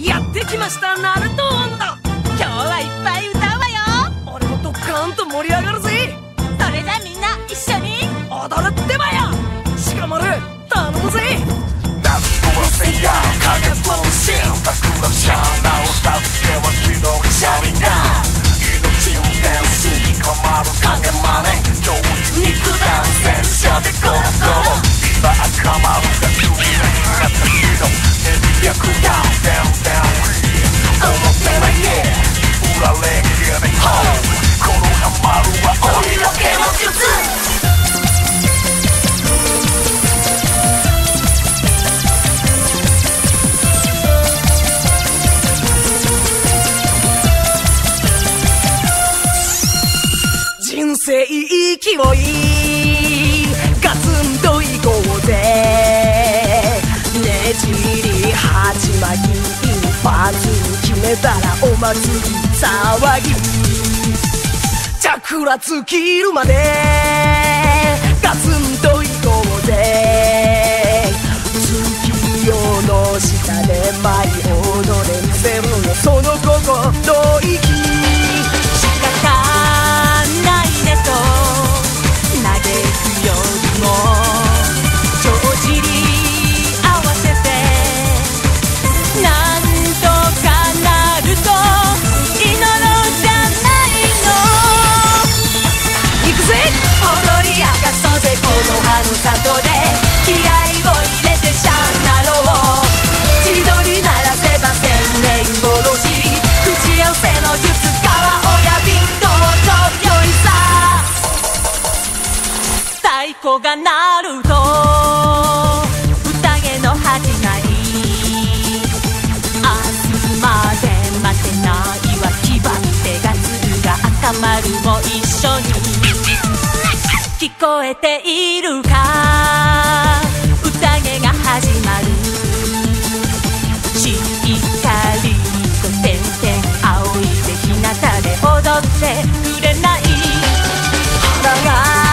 やってきましたナルト音頭。 今日はいっぱい歌うわよ。 俺もドッカーンと盛り上がるぜ。 それじゃみんな一緒に踊るってばよ。鹿丸頼むぜ。 夏はせや影分身桜シャーナを助けは白いシャリガン命を天使に困る影真似上手に九段戦車でゴロゴロ今赤丸が急になったけど200ダウンダウンダウン表はイエー裏レンゲでホーこのハマるは鬼の毛の術。 人生勢いガツンといこうぜ。ねじり鉢巻き一発決めたらお祭り騒ぎ桜尽きるまでガツンといこうぜ。月夜の下で舞い踊れ見せるよその心意気。 と嘆くよりも帳尻合わせてなんとかなると祈ろうじゃないの。 行くぜ踊り明かそうぜこの葉の里で気合を入れてシャンなろう。千鳥鳴らせば千年殺し口寄せの術川親瓶道場よりさ太鼓が鳴ると宴の始まり。明日まで待てないわ気張ってガツルが赤丸も一緒に聞こえているか宴が始まる。しっかりと点々仰いで日向で踊ってくれない。腹が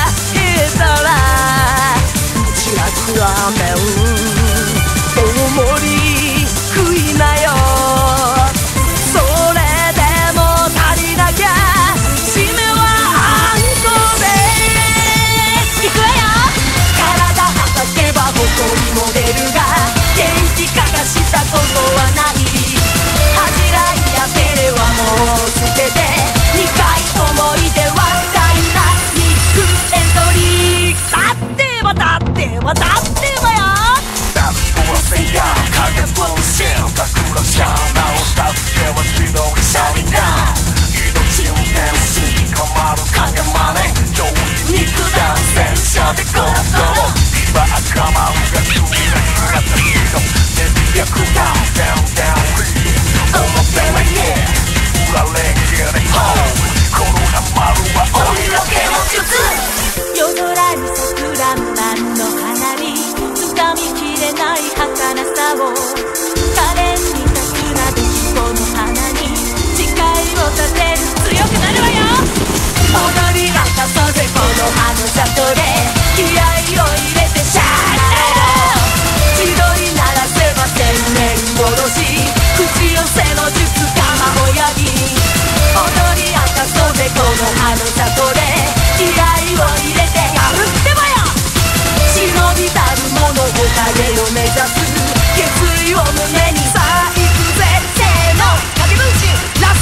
ラーメン大盛り食いなよ。それでも足りなきゃ締めはあんこでいくわよ。体はたけば誇りも出るが元気かがしたことはない。恥じらいや照れはもう捨てて2回思い出はダイナミックエントリー。 だってばだってばだってばよ。 夏はせや影分身桜シャーナを助けは白いシャリガン命を天使に困る影真似上手に九段戦車でゴロゴロ今赤丸が急になったけど200ダウンダウンダウン表はイエー裏レンゲでホーこのハマるは鬼の毛の術。 夜空に咲くらんまんの花火掴みきれない儚さを可憐に咲くなでこの花に誓いを立てる強くなるわよ。踊り明かそうぜこの葉の里で気合を入れてシャーなろう。千鳥鳴らせば千年殺し口寄せの術鎌親木踊り明かそうぜこの葉の里で気合を入れてやるってばよ。忍びたる者おかげを目指す決意を胸にさあ行くぜせーの影分身螺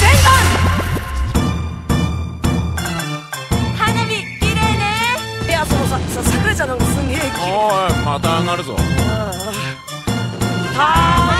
旋丸。花火きれいね。 いやそのさ桜ちゃんのすんげえおいまた上がるぞ。 ああ